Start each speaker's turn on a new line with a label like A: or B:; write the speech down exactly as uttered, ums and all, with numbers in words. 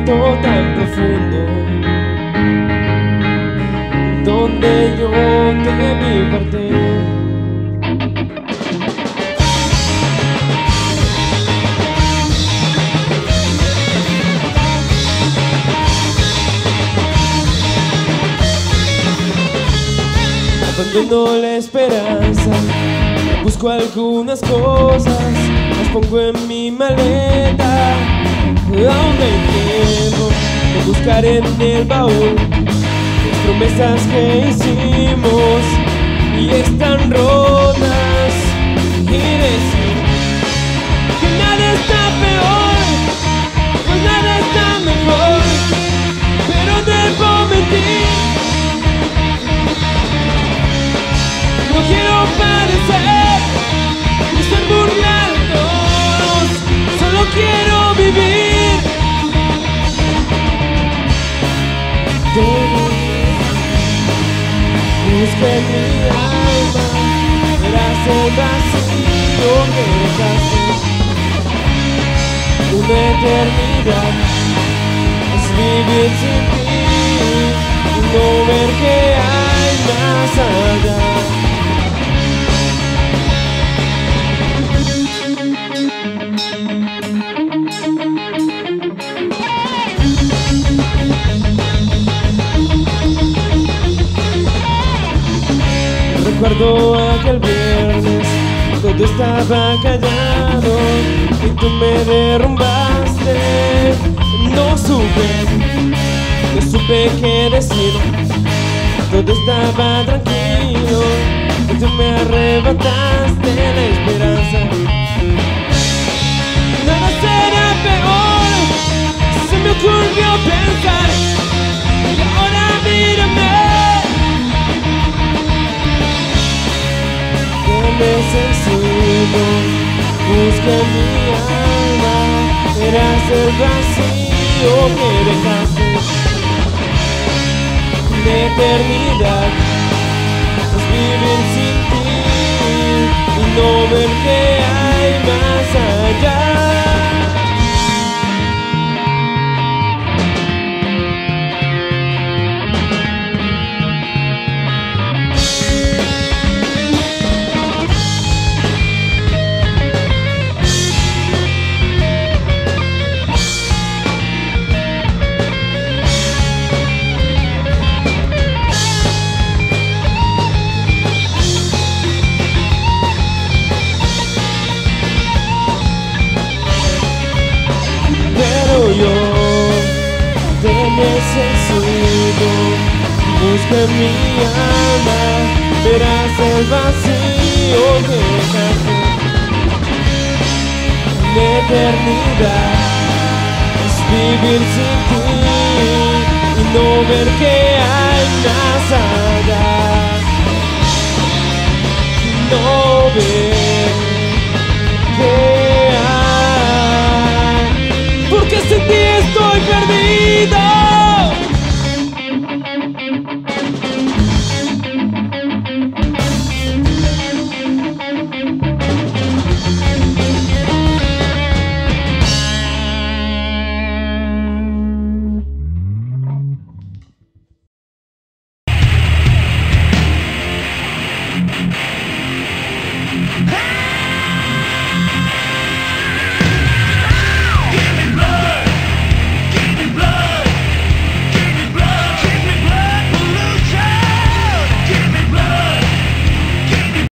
A: fondo tan profundo donde yo te vi partir. Abandono la esperanza, busco algunas cosas, las pongo en mi maleta. Aún no hay tiempo de buscar en el baúl las promesas que hicimos y están rotas, y decir que nada está peor, pues nada está mejor, pero debo mentir. No quiero parecer que están burlando, solo quiero vivir. Busca en mi alma, verás el vacío que dejaste. Una eternidad es vivir sin ti y no ver que hay más allá. Recuerdo aquel viernes, todo estaba callado y tú me derrumbaste. No supe, no supe qué decir, todo estaba tranquilo y tú me arrebataste la esperanza. Nada será peor, se me ocurrió pensar, y ahora mírame. Necesito, busca en mi alma, verás el vacío que dejaste. La eternidad es vivir sin ti y no ver que hay más allá. Yo te necesito, busca en mi alma, verás el vacío que dejaste. La eternidad es vivir sin ti y no ver que